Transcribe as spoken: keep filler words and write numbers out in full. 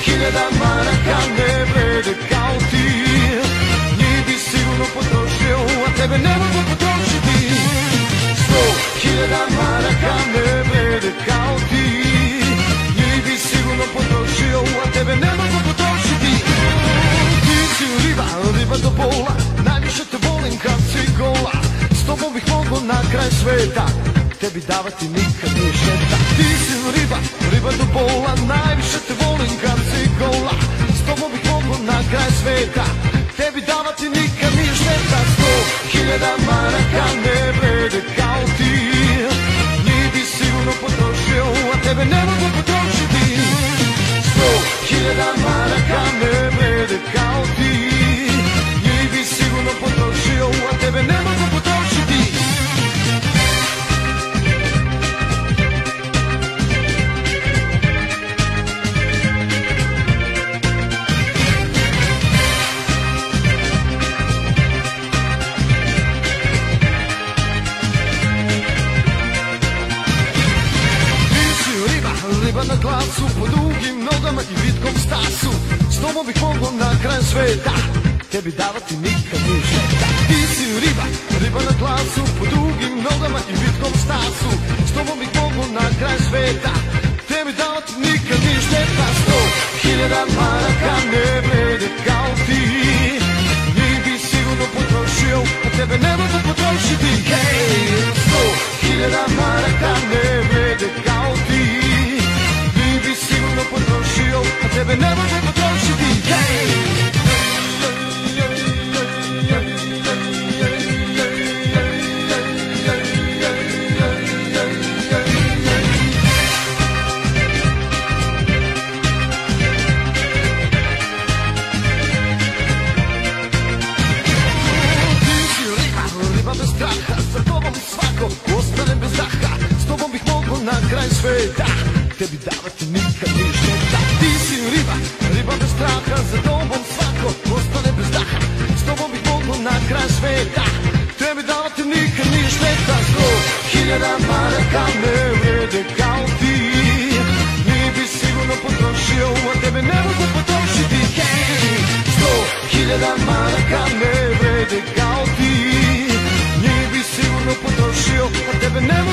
hiljada maraka ne vrede kao ti. Njih bi sigurno potrošio, a tebe ne mogu potrošiti. Sto hiljada maraka ne vrede kao ti. Njih bi sigurno potrošio, a tebe ne mogu potrošiti. Ti si riba, riba do pola, najviše te volim kad si gola. S tobom bih mogo na kraj sveta, tebi davati nikad nije šteta. Ti si riba, riba do pola, najviše te volim kad si gola. S tobom bih mogo na kraj sveta, tebi davati nikad nije šteta. Sto hiljada maraka ne vrede kao ti. Njih bi sigurno potrošio, a tebe ne mogu potrošiti. Sto hiljada maraka ne vrede kao ti. Njih bi sigurno potrošio, a tebe ne mogu potrošiti. Riba na glasu, po dugim nogama i vitkom stasu. S tobom bih mogo na kraj sveta, tebi davati nikad nije šteta. Ti si riba, riba na glasu, po dugim nogama i vitkom stasu. S tobom bih mogo na kraj sveta, tebi davati nikad nije šteta. Sto hiljada maraka ne vrede kao ti. Njih bi sigurno potrošio, a tebe ne mogu potrošiti. Hej, sto hiljada maraka ne vrede kao ti. Sigurno potrošio, a tebe ne može potrošiti. Hej! Ti si riba, riba bez straha, za tobom svako ostanem bez daha. S tobom bih mogo na kraj sveta, tebi davati nikad nije šteta. Ti si riba, riba bez straha, za tobom svako ostane bez daha. S tobom bih mogo na kraj sveta, tebi davati nikad nije šteta. Sto hiljada maraka ne vrede kao ti. Njih bi sigurno potrošio, a tebe ne mogu potrošiti. Hej, sto hiljada maraka ne vrede kao ti. Njih bi sigurno potrošio, a tebe ne mogu